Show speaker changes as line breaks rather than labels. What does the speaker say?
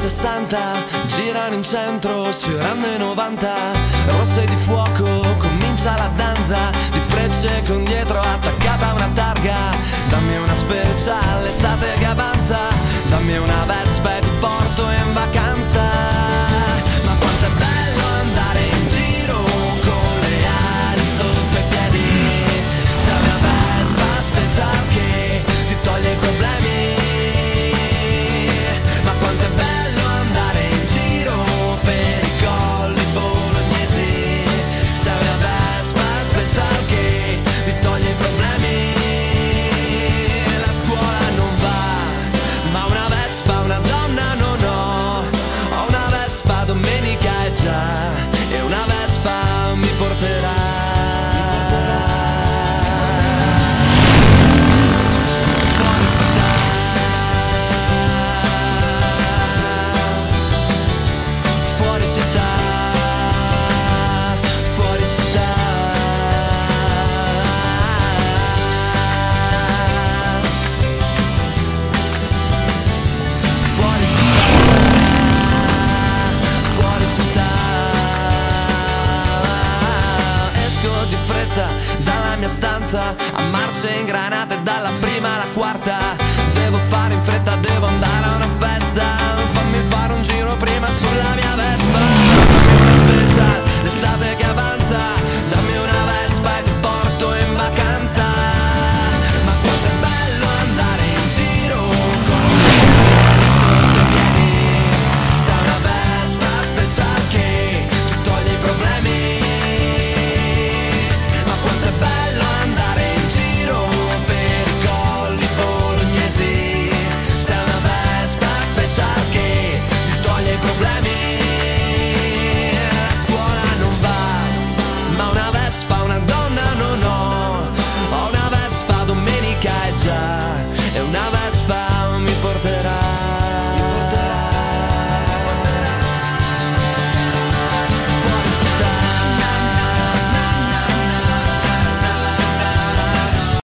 60 girano in centro sfiorando i 90. Rosse di fuoco, comincia la danza di frecce con dietro attaccata una targa. Dammi una speciale estate che avanza, dammi una Vespa e ti porto in vacanza. Ma quanto è bello andare in giro con le ali sotto i piedi. Sei una Vespa special che ti toglie i problemi. Ma quanto è bello andare in giro per i colli bolognesi. Sei una Vespa special che ti toglie i problemi. La scuola non va, ma una Vespa, una donna non ho. Ho una Vespa, domenica è già, e una Vespa mi porterà. Fuori città, fuori città, fuori città. Fuori città, fuori città. Esco di fretta dalla mia stanza a marce ingranate dalla prima alla quarta.